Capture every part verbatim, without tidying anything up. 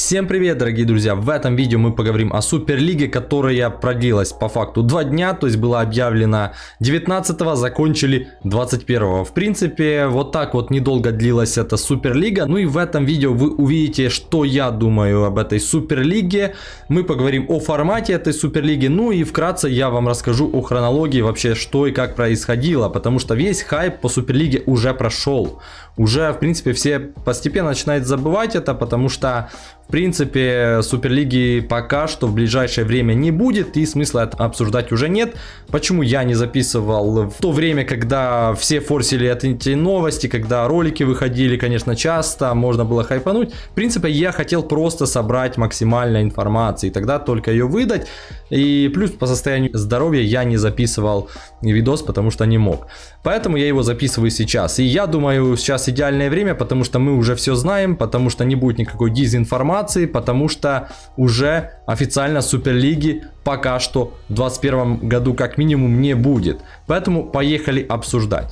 Всем привет, дорогие друзья! В этом видео мы поговорим о Суперлиге, которая продлилась по факту два дня, то есть была объявлена девятнадцатого, закончили двадцать первого. В принципе, вот так вот недолго длилась эта Суперлига. Ну и в этом видео вы увидите, что я думаю об этой Суперлиге. Мы поговорим о формате этой Суперлиги, ну и вкратце я вам расскажу о хронологии вообще, что и как происходило, потому что весь хайп по Суперлиге уже прошел. Уже, в принципе, все постепенно начинают забывать это, потому что, в принципе, Суперлиги пока что в ближайшее время не будет, и смысла это обсуждать уже нет. Почему я не записывал в то время, когда все форсили эти новости, когда ролики выходили, конечно, часто, можно было хайпануть. В принципе, я хотел просто собрать максимально информации, тогда только ее выдать. И плюс по состоянию здоровья я не записывал видос, потому что не мог. Поэтому я его записываю сейчас. И я думаю, сейчас идеальное время, потому что мы уже все знаем, потому что не будет никакой дезинформации, потому что уже официально Суперлиги пока что в двадцать первом году как минимум не будет. Поэтому поехали обсуждать.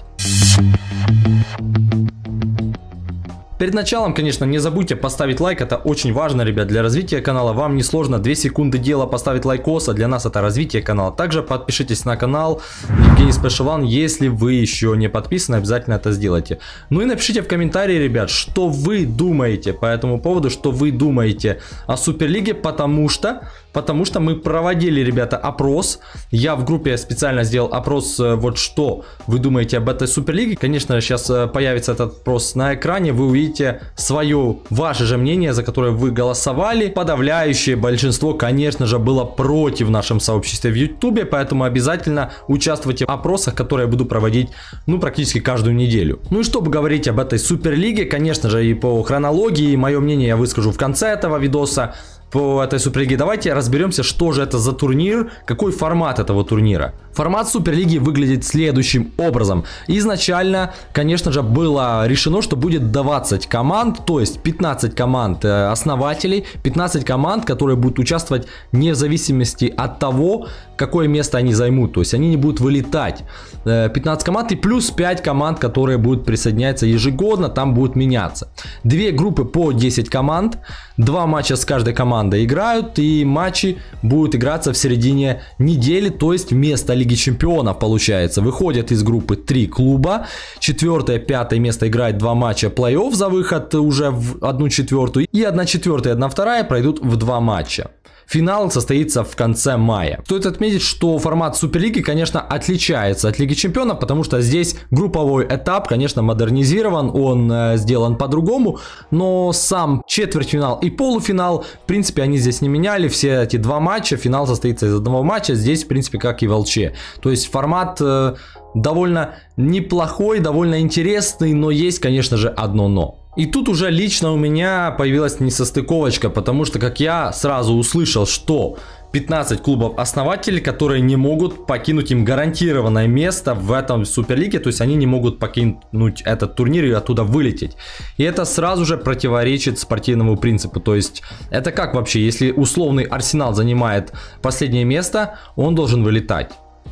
Перед началом, конечно, не забудьте поставить лайк, это очень важно, ребят, для развития канала. Вам не сложно, две секунды дела поставить лайкос, а для нас это развитие канала. Также подпишитесь на канал Евгений Special One, если вы еще не подписаны, обязательно это сделайте. Ну и напишите в комментарии, ребят, что вы думаете по этому поводу, что вы думаете о Суперлиге, потому что... Потому что мы проводили, ребята, опрос. Я в группе специально сделал опрос, вот что вы думаете об этой Суперлиге. Конечно, сейчас появится этот опрос на экране. Вы увидите свое, ваше же мнение, за которое вы голосовали. Подавляющее большинство, конечно же, было против в нашем сообществе в ютубе. Поэтому обязательно участвуйте в опросах, которые я буду проводить, ну, практически каждую неделю. Ну и чтобы говорить об этой Суперлиге, конечно же, и по хронологии, мое мнение я выскажу в конце этого видоса. По этой Суперлиге давайте разберемся, что же это за турнир, какой формат этого турнира. Формат Суперлиги выглядит следующим образом. Изначально, конечно же, было решено, что будет двадцать команд, то есть пятнадцать команд основателей, пятнадцать команд, которые будут участвовать вне зависимости от того, какое место они займут, то есть они не будут вылетать. пятнадцать команд и плюс пять команд, которые будут присоединяться ежегодно, там будут меняться. Две группы по десять команд, два матча с каждой командой играют, и матчи будут играться в середине недели, то есть вместо Лиги Чемпионов получается. Выходят из группы три клуба, четвертое, пятое место играет два матча плей-офф за выход уже в одну четвертую, и одна четвертая и одна вторая пройдут в два матча. Финал состоится в конце мая. Стоит отметить, что формат Суперлиги, конечно, отличается от Лиги Чемпионов, потому что здесь групповой этап, конечно, модернизирован, он э, сделан по-другому, но сам четвертьфинал и полуфинал, в принципе, они здесь не меняли, все эти два матча, финал состоится из одного матча, здесь, в принципе, как и в эл че. То есть формат э, довольно неплохой, довольно интересный, но есть, конечно же, одно но. И тут уже лично у меня появилась несостыковочка, потому что, как я сразу услышал, что пятнадцать клубов-основателей, которые не могут покинуть, им гарантированное место в этом Суперлиге, то есть они не могут покинуть этот турнир и оттуда вылететь. И это сразу же противоречит спортивному принципу, то есть это как вообще, если условный Арсенал занимает последнее место, он должен вылетать.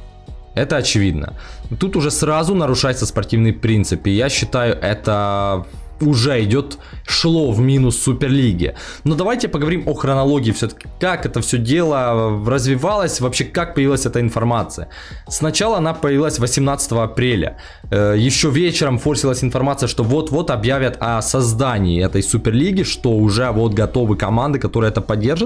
Это очевидно. Тут уже сразу нарушается спортивный принцип, и я считаю, это... уже идет, шло в минус Суперлиги. Но давайте поговорим о хронологии все-таки, как это все дело развивалось, вообще как появилась эта информация. Сначала она появилась восемнадцатого апреля. Еще вечером форсилась информация, что вот-вот объявят о создании этой Суперлиги, что уже вот готовы команды, которые это поддержат.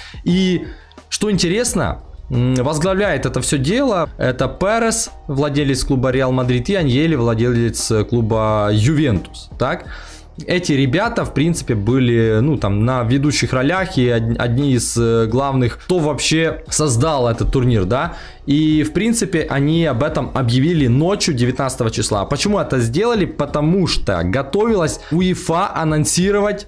И что интересно, возглавляет это все дело это Перес, владелец клуба Реал Мадрид, и Аньели, владелец клуба Ювентус. Так, эти ребята, в принципе, были, ну, там, на ведущих ролях и одни из главных, кто вообще создал этот турнир, да. И, в принципе, они об этом объявили ночью девятнадцатого числа. Почему это сделали? Потому что готовилась УЕФА анонсировать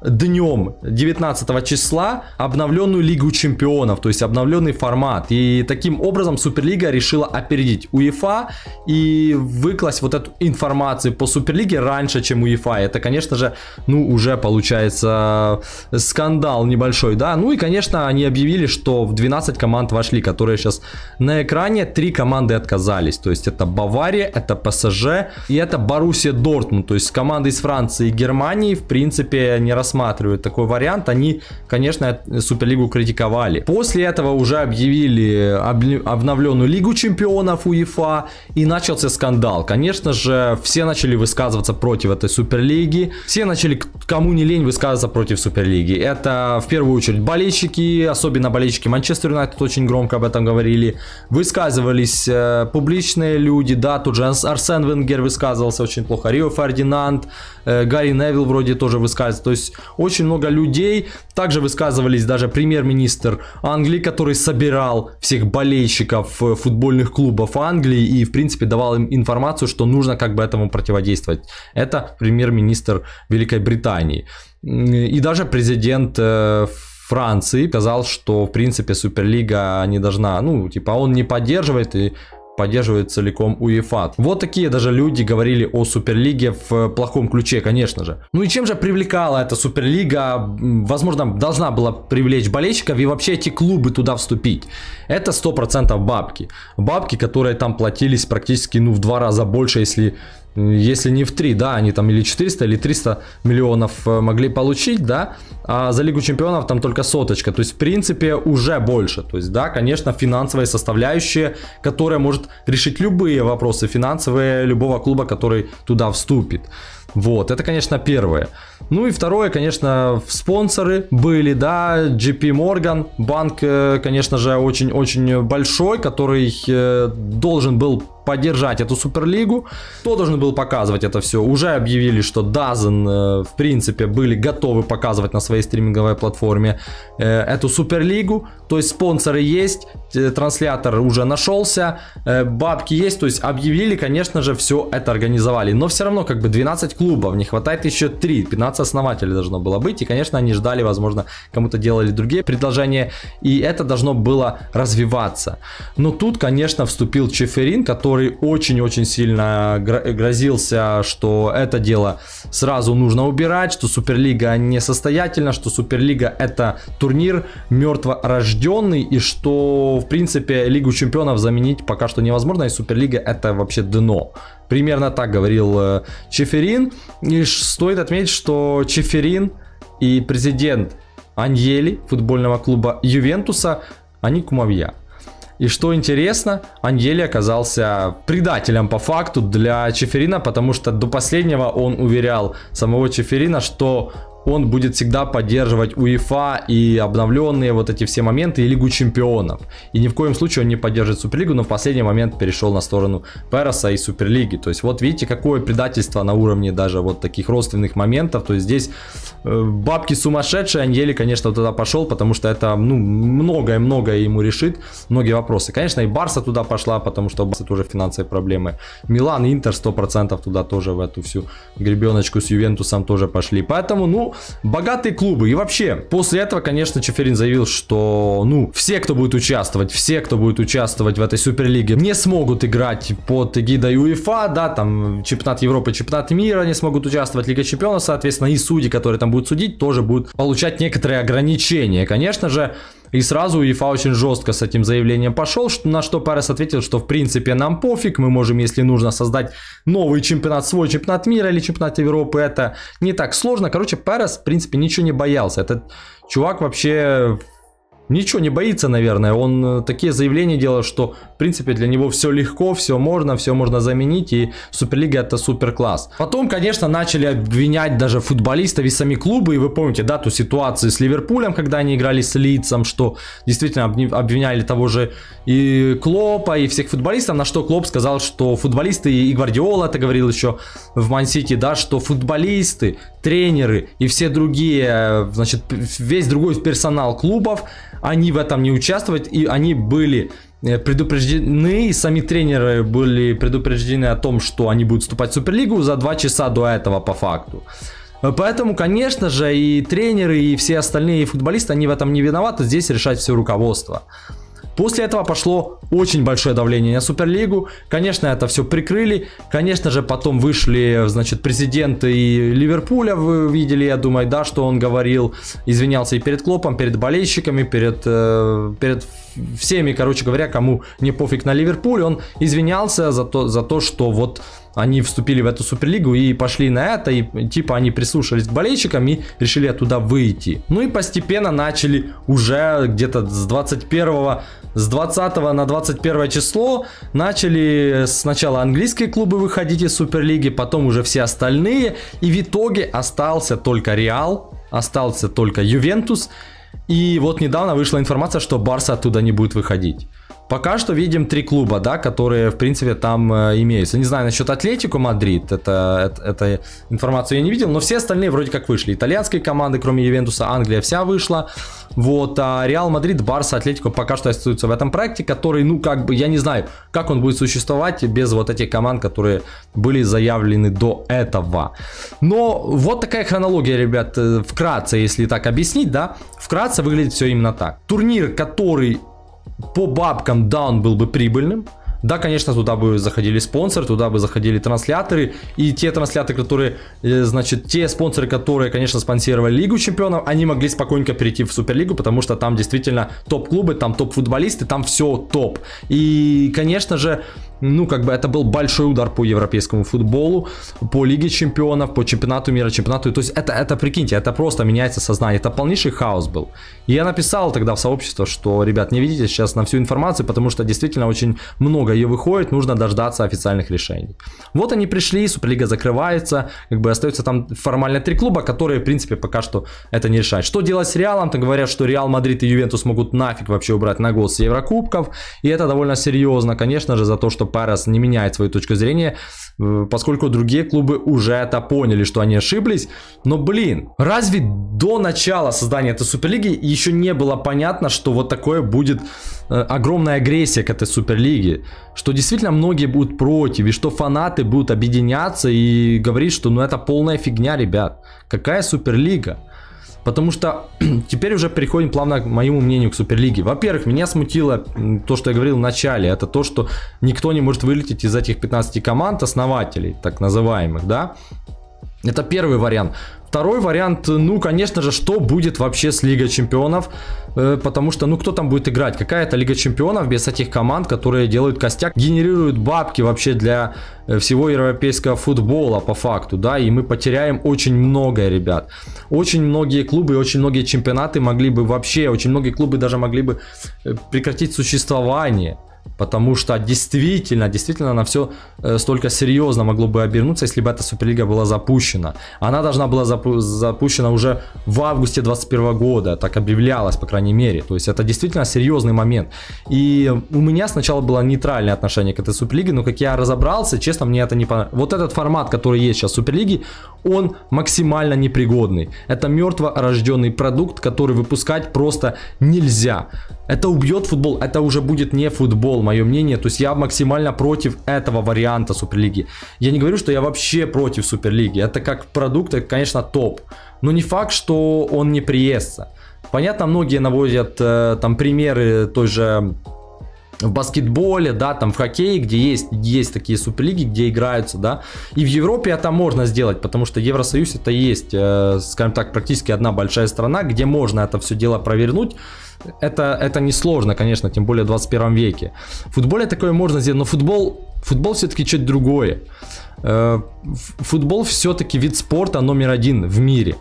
днем девятнадцатого числа обновленную Лигу Чемпионов, то есть обновленный формат. И таким образом Суперлига решила опередить УЕФА и выкласть вот эту информацию по Суперлиге раньше, чем УЕФА. Это, конечно же, ну, уже получается скандал небольшой, да. Ну и, конечно, они объявили, что в двенадцать команд вошли, которые сейчас на экране. Три команды отказались, то есть это Бавария, это пэ эс жэ и это Боруссия Дортмунд. То есть команды из Франции и Германии, в принципе, не рассматриваются рассматривают такой вариант, они, конечно, Суперлигу критиковали. После этого уже объявили обновленную Лигу чемпионов УЕФА, и начался скандал. Конечно же, все начали высказываться против этой Суперлиги, все начали, кому не лень, высказываться против Суперлиги. Это в первую очередь болельщики, особенно болельщики Манчестер Юнайтед очень громко об этом говорили. Высказывались э, публичные люди, да, тут же Арсен Венгер высказывался очень плохо, Рио Фердинанд, э, Гарри Невилл вроде тоже высказывался. То есть очень много людей. Также высказывались даже премьер-министр Англии, который собирал всех болельщиков футбольных клубов Англии и, в принципе, давал им информацию, что нужно как бы этому противодействовать. Это премьер-министр Великой Британии. И даже президент э, Франции сказал, что, в принципе, Суперлига не должна, ну, типа, он не поддерживает и поддерживает целиком УЕФА. Вот такие даже люди говорили о Суперлиге в плохом ключе, конечно же. Ну и чем же привлекала эта Суперлига? Возможно, должна была привлечь болельщиков и вообще эти клубы туда вступить. Это сто процентов бабки. Бабки, которые там платились практически, ну, в два раза больше, если... Если не в три, да, они там или четыреста, или триста миллионов могли получить, да, а за Лигу чемпионов там только соточка, то есть в принципе уже больше, то есть, да, конечно, финансовая составляющая, которая может решить любые вопросы финансовые любого клуба, который туда вступит. Вот, это, конечно, первое. Ну и второе, конечно, спонсоры были, да, джей пи Morgan, банк, конечно же, очень-очень большой, который должен был поддержать эту Суперлигу. Кто должен был показывать это все? Уже объявили, что дазен, в принципе, были готовы показывать на своей стриминговой платформе эту Суперлигу. То есть спонсоры есть, транслятор уже нашелся, бабки есть. То есть объявили, конечно же, все это организовали. Но все равно как бы двенадцать клубов, не хватает еще три, пятнадцать основателей должно было быть. И, конечно, они ждали, возможно, кому-то делали другие предложения. И это должно было развиваться. Но тут, конечно, вступил Чеферин, который очень-очень сильно грозился, что это дело сразу нужно убирать, что Суперлига несостоятельна, что Суперлига это турнир мертворожденный, и что, в принципе, Лигу чемпионов заменить пока что невозможно, и Суперлига это вообще дно. Примерно так говорил Чеферин. И стоит отметить, что Чеферин и президент Аньели футбольного клуба Ювентуса, они кумовья. И что интересно, Аньели оказался предателем по факту для Чеферина, потому что до последнего он уверял самого Чеферина, что он будет всегда поддерживать УЕФА и обновленные вот эти все моменты и Лигу чемпионов. И ни в коем случае он не поддерживает Суперлигу, но в последний момент перешел на сторону Переса и Суперлиги. То есть вот видите, какое предательство на уровне даже вот таких родственных моментов. То есть здесь э, бабки сумасшедшие, Аньели, конечно, туда пошел, потому что это, ну, многое-многое ему решит, многие вопросы. Конечно, и Барса туда пошла, потому что у Барса тоже финансовые проблемы. Милан, Интер сто процентов туда тоже в эту всю гребеночку с Ювентусом тоже пошли. Поэтому, ну, богатые клубы. И вообще, после этого, конечно, Чеферин заявил, что, ну, все, кто будет участвовать, все, кто будет участвовать в этой Суперлиге, не смогут играть под эгидой УЕФА, да, там, чемпионат Европы, чемпионат мира не смогут участвовать, Лига чемпионов, соответственно, и судьи, которые там будут судить, тоже будут получать некоторые ограничения. Конечно же, и сразу УЕФА очень жестко с этим заявлением пошел, что, на что Перес ответил, что в принципе нам пофиг, мы можем, если нужно, создать новый чемпионат, свой чемпионат мира или чемпионат Европы, это не так сложно. Короче, Перес в принципе ничего не боялся, этот чувак вообще ничего не боится, наверное, он такие заявления делал, что в принципе для него все легко, все можно, все можно заменить, и Суперлига это супер класс. Потом, конечно, начали обвинять даже футболистов и сами клубы, и вы помните, да, ту ситуацию с Ливерпулем, когда они играли с Лидсом, что действительно обвиняли того же и Клопа, и всех футболистов, на что Клоп сказал, что футболисты, и Гвардиола это говорил еще в Ман-Сити, да, что футболисты, тренеры и все другие, значит, весь другой персонал клубов, они в этом не участвуют, и они были предупреждены, и сами тренеры были предупреждены о том, что они будут вступать в Суперлигу за два часа до этого по факту. Поэтому, конечно же, и тренеры, и все остальные футболисты, они в этом не виноваты, здесь решать все руководство. После этого пошло очень большое давление на Суперлигу. Конечно, это все прикрыли. Конечно же, потом вышли, значит, президенты и Ливерпуля. Вы видели, я думаю, да, что он говорил. Извинялся и перед Клопом, перед болельщиками, перед, э, перед всеми, короче говоря, кому не пофиг на Ливерпуль. Он извинялся за то, за то, что вот Они вступили в эту Суперлигу и пошли на это, и типа они прислушались к болельщикам и решили оттуда выйти. Ну и постепенно начали уже где-то с двадцать первого, с двадцатого на двадцать первое число начали сначала английские клубы выходить из Суперлиги, потом уже все остальные, и в итоге остался только Реал, остался только Ювентус, и вот недавно вышла информация, что Барса оттуда не будет выходить. Пока что видим три клуба, да, которые, в принципе, там э, имеются. Не знаю насчет Атлетико Мадрид, это, это, это информацию я не видел, но все остальные вроде как вышли. Итальянские команды, кроме Ювентуса, Англия вся вышла. Вот, а Реал Мадрид, Барса, Атлетико пока что остаются в этом проекте, который, ну, как бы, я не знаю, как он будет существовать без вот этих команд, которые были заявлены до этого. Но вот такая хронология, ребят, вкратце, если так объяснить, да, вкратце выглядит все именно так. Турнир, который... По бабкам, да, он был бы прибыльным. Да, конечно, туда бы заходили спонсоры, туда бы заходили трансляторы. И те трансляторы, которые, значит, те спонсоры, которые, конечно, спонсировали Лигу Чемпионов, они могли спокойненько перейти в Суперлигу, потому что там действительно топ-клубы, там топ-футболисты, там все топ. И, конечно же, ну, как бы это был большой удар по европейскому футболу, по Лиге Чемпионов, по чемпионату мира, чемпионату. То есть это, это, прикиньте, это просто меняется сознание. Это полнейший хаос был. И я написал тогда в сообщество, что, ребят, не видите сейчас на всю информацию, потому что действительно очень много ее выходит, нужно дождаться официальных решений. Вот они пришли, Суперлига закрывается, как бы остается там формально три клуба, которые, в принципе, пока что это не решают. Что делать с Реалом? Там говорят, что Реал Мадрид и Ювентус могут нафиг вообще убрать на год с Еврокубков. И это довольно серьезно, конечно же, за то, что Перес не меняет свою точку зрения, поскольку другие клубы уже это поняли, что они ошиблись. Но, блин, разве до начала создания этой Суперлиги еще не было понятно, что вот такое будет огромная агрессия к этой Суперлиге? Что действительно многие будут против, и что фанаты будут объединяться и говорить, что ну это полная фигня, ребят. Какая Суперлига? Потому что теперь уже переходим плавно к моему мнению к Суперлиге. Во-первых, меня смутило то, что я говорил в начале. Это то, что никто не может вылететь из этих пятнадцати команд, основателей, так называемых, да. Это первый вариант. Второй вариант, ну, конечно же, что будет вообще с Лигой Чемпионов, э, потому что, ну, кто там будет играть? Какая-то Лига Чемпионов без этих команд, которые делают костяк, генерируют бабки вообще для всего европейского футбола по факту, да, и мы потеряем очень многое, ребят. Очень многие клубы, очень многие чемпионаты могли бы вообще, очень многие клубы даже могли бы прекратить существование. Потому что действительно, действительно на все э, столько серьезно могло бы обернуться, если бы эта Суперлига была запущена. Она должна была запу запущена уже в августе двадцать первого года, так объявлялось, по крайней мере. То есть это действительно серьезный момент. И у меня сначала было нейтральное отношение к этой Суперлиге, но как я разобрался, честно, мне это не понравилось. Вот этот формат, который есть сейчас в Суперлиге, он максимально непригодный. Это мертворожденный продукт, который выпускать просто нельзя. Это убьет футбол, это уже будет не футбол, мое мнение. То есть я максимально против этого варианта Суперлиги. Я не говорю, что я вообще против Суперлиги. Это как продукт, это, конечно, топ. Но не факт, что он не приестся. Понятно, многие наводят э, там примеры той же в баскетболе, да, там в хоккее, где есть, есть такие суперлиги, где играются, да. И в Европе это можно сделать, потому что Евросоюз это есть, э, скажем так, практически одна большая страна, где можно это все дело провернуть. Это, это несложно, конечно, тем более в двадцать первом веке. В футболе такое можно сделать, но футбол, футбол все-таки что-то другое. Э, футбол все-таки вид спорта номер один в мире.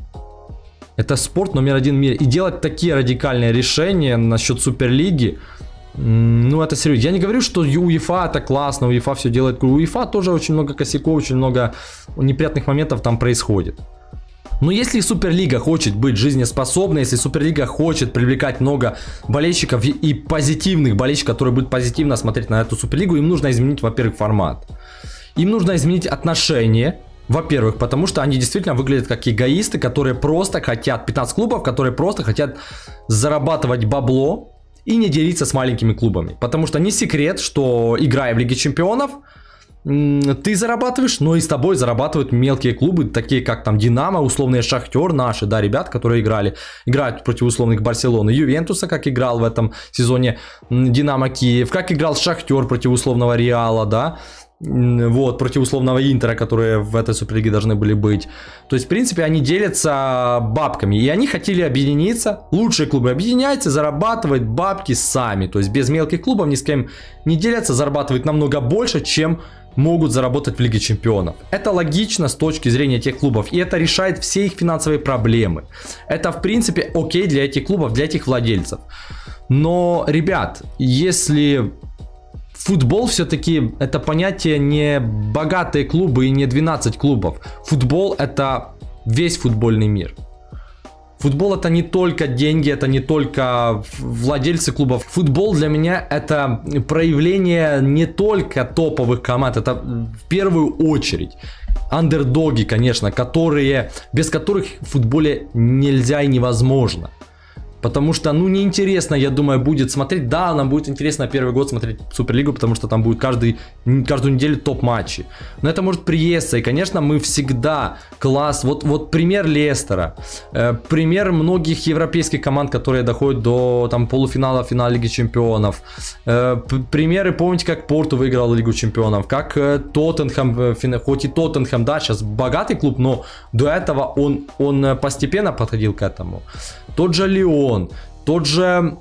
Это спорт номер один в мире. И делать такие радикальные решения насчет Суперлиги, ну это серьезно. Я не говорю, что УЕФА это классно, УЕФА все делает. У УЕФА тоже очень много косяков, очень много неприятных моментов там происходит. Но если Суперлига хочет быть жизнеспособной, если Суперлига хочет привлекать много болельщиков и, и позитивных болельщиков, которые будут позитивно смотреть на эту Суперлигу, им нужно изменить, во-первых, формат. Им нужно изменить отношение. Во-первых, потому что они действительно выглядят как эгоисты, которые просто хотят, пятнадцать клубов, которые просто хотят зарабатывать бабло и не делиться с маленькими клубами. Потому что не секрет, что играя в Лиге Чемпионов, ты зарабатываешь, но и с тобой зарабатывают мелкие клубы, такие как там Динамо, условные Шахтер, наши, да, ребят, которые играли, играют против условных Барселоны, Ювентуса, как играл в этом сезоне Динамо Киев, как играл Шахтер против условного Реала, да. Вот, против условного Интера, которые в этой Суперлиге должны были быть. То есть, в принципе, они делятся бабками. И они хотели объединиться. Лучшие клубы объединяются, зарабатывают бабки сами. То есть, без мелких клубов ни с кем не делятся, зарабатывают намного больше, чем могут заработать в Лиге Чемпионов. Это логично с точки зрения тех клубов, и это решает все их финансовые проблемы. Это в принципе окей для этих клубов, для этих владельцев. Но, ребят, если футбол все-таки это понятие не богатые клубы и не двенадцать клубов. Футбол это весь футбольный мир. Футбол это не только деньги, это не только владельцы клубов. Футбол для меня это проявление не только топовых команд, это в первую очередь андердоги, конечно, которые, без которых в футболе нельзя и невозможно. Потому что, ну, неинтересно, я думаю, будет смотреть. Да, нам будет интересно первый год смотреть Суперлигу, потому что там будет каждый, каждую неделю топ-матчи. Но это может приесться. И, конечно, мы всегда класс. Вот, вот пример Лестера. Э, пример многих европейских команд, которые доходят до там, полуфинала, финала Лиги Чемпионов. Э, примеры, помните, как Порту выиграл Лигу Чемпионов. Как э, Тоттенхэм, хоть и Тоттенхэм, да, сейчас богатый клуб, но до этого он, он постепенно подходил к этому. Тот же Лион, тот же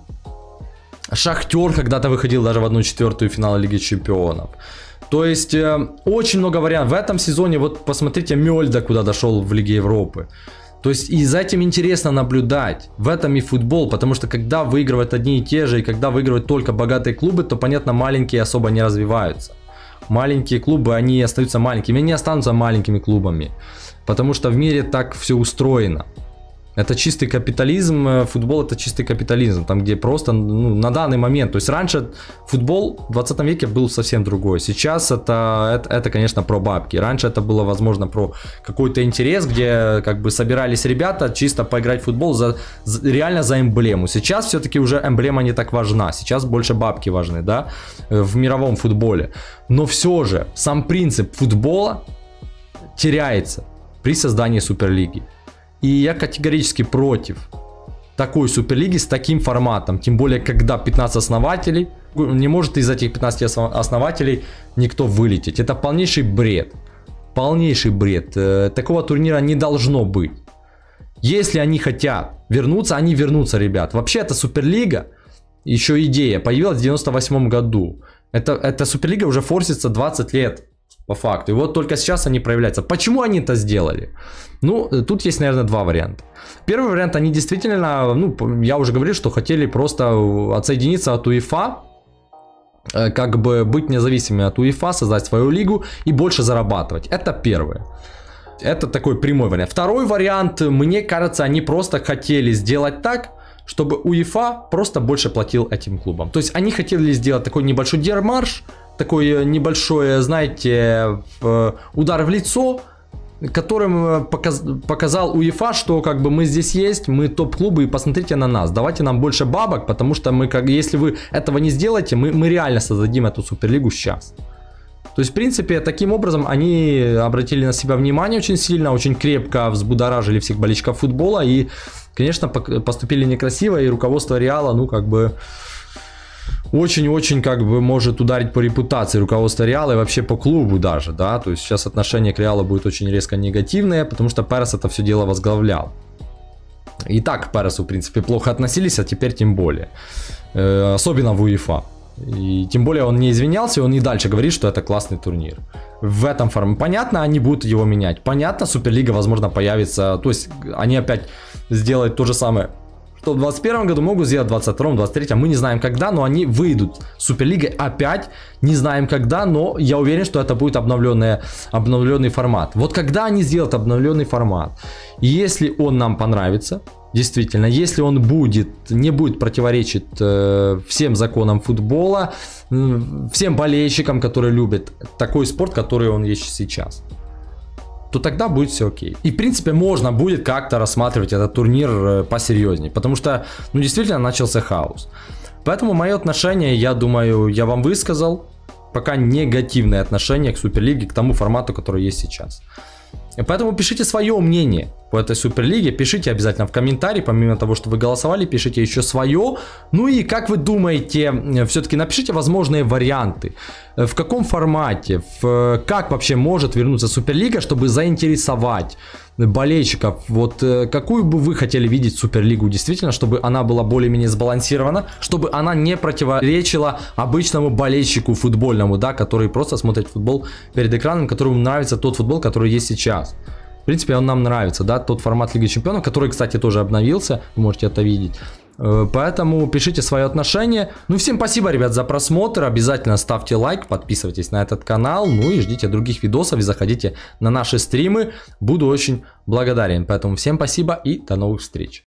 Шахтер когда-то выходил даже в одну четвертую финала Лиги Чемпионов. То есть э, очень много вариантов. В этом сезоне, вот посмотрите, Мёльда куда дошел в Лиге Европы. То есть и за этим интересно наблюдать. В этом и футбол, потому что когда выигрывают одни и те же, и когда выигрывают только богатые клубы, то, понятно, маленькие особо не развиваются. Маленькие клубы, они остаются маленькими, они останутся маленькими клубами. Потому что в мире так все устроено. Это чистый капитализм, футбол это чистый капитализм, там где просто ну, на данный момент, то есть раньше футбол в двадцатом веке был совсем другой, сейчас это, это, это конечно про бабки, раньше это было возможно про какой-то интерес, где как бы собирались ребята чисто поиграть в футбол за, за, реально за эмблему, сейчас все-таки уже эмблема не так важна, сейчас больше бабки важны, да, в мировом футболе, но все же сам принцип футбола теряется при создании Суперлиги. И я категорически против такой Суперлиги с таким форматом. Тем более, когда пятнадцать основателей, не может из этих пятнадцати основателей никто вылететь. Это полнейший бред. Полнейший бред. Такого турнира не должно быть. Если они хотят вернуться, они вернутся, ребят. Вообще, эта Суперлига, еще идея, появилась в девяносто восьмом году. Это, эта Суперлига уже форсится двадцать лет. По факту. И вот только сейчас они проявляются. Почему они это сделали? Ну, тут есть, наверное, два варианта. Первый вариант, они действительно, ну, я уже говорил, что хотели просто отсоединиться от УЕФА, как бы быть независимыми от УЕФА, создать свою лигу и больше зарабатывать. Это первое. Это такой прямой вариант. Второй вариант, мне кажется, они просто хотели сделать так, чтобы УЕФА просто больше платил этим клубам. То есть они хотели сделать такой небольшой демарш, такой небольшой, знаете, удар в лицо, которым показ, показал УЕФА, что как бы мы здесь есть, мы топ-клубы и посмотрите на нас, давайте нам больше бабок, потому что мы, как, если вы этого не сделаете, мы, мы реально создадим эту Суперлигу сейчас. То есть, в принципе, таким образом они обратили на себя внимание очень сильно, очень крепко взбудоражили всех болельщиков футбола и, конечно, поступили некрасиво, и руководство Реала, ну, как бы... очень-очень как бы может ударить по репутации руководства Реала и вообще по клубу даже, да, то есть сейчас отношение к Реалу будет очень резко негативное, потому что Перес это все дело возглавлял. И так к Пересу, в принципе, плохо относились, а теперь тем более, э, особенно в УЕФА. И тем более он не извинялся, и он и дальше говорит, что это классный турнир. В этом форме. Понятно, они будут его менять. Понятно, Суперлига, возможно, появится, то есть они опять сделают то же самое, что в двадцать первом году, могут сделать в двадцать втором, двадцать третьем, мы не знаем когда, но они выйдут с Суперлигой опять, не знаем когда, но я уверен, что это будет обновленный, обновленный формат. Вот когда они сделают обновленный формат, и если он нам понравится, действительно, если он будет, не будет противоречить э, всем законам футбола, э, всем болельщикам, которые любят такой спорт, который он есть сейчас, то тогда будет все окей. И в принципе можно будет как-то рассматривать этот турнир посерьезнее, потому что ну действительно начался хаос. Поэтому мое отношение, я думаю, я вам высказал, пока негативное отношение к Суперлиге, к тому формату, который есть сейчас. И поэтому пишите свое мнение. по этой Суперлиге. Пишите обязательно в комментарии, помимо того, что вы голосовали, пишите еще свое. Ну и как вы думаете, все-таки напишите возможные варианты. В каком формате, в, как вообще может вернуться Суперлига, чтобы заинтересовать болельщиков. Вот какую бы вы хотели видеть Суперлигу действительно, чтобы она была более-менее сбалансирована, чтобы она не противоречила обычному болельщику футбольному, да, который просто смотрит футбол перед экраном, которому нравится тот футбол, который есть сейчас. В принципе, он нам нравится, да, тот формат Лиги Чемпионов, который, кстати, тоже обновился, вы можете это видеть. Поэтому пишите свое отношение. Ну, всем спасибо, ребят, за просмотр. Обязательно ставьте лайк, подписывайтесь на этот канал. Ну и ждите других видосов и заходите на наши стримы. Буду очень благодарен. Поэтому всем спасибо и до новых встреч.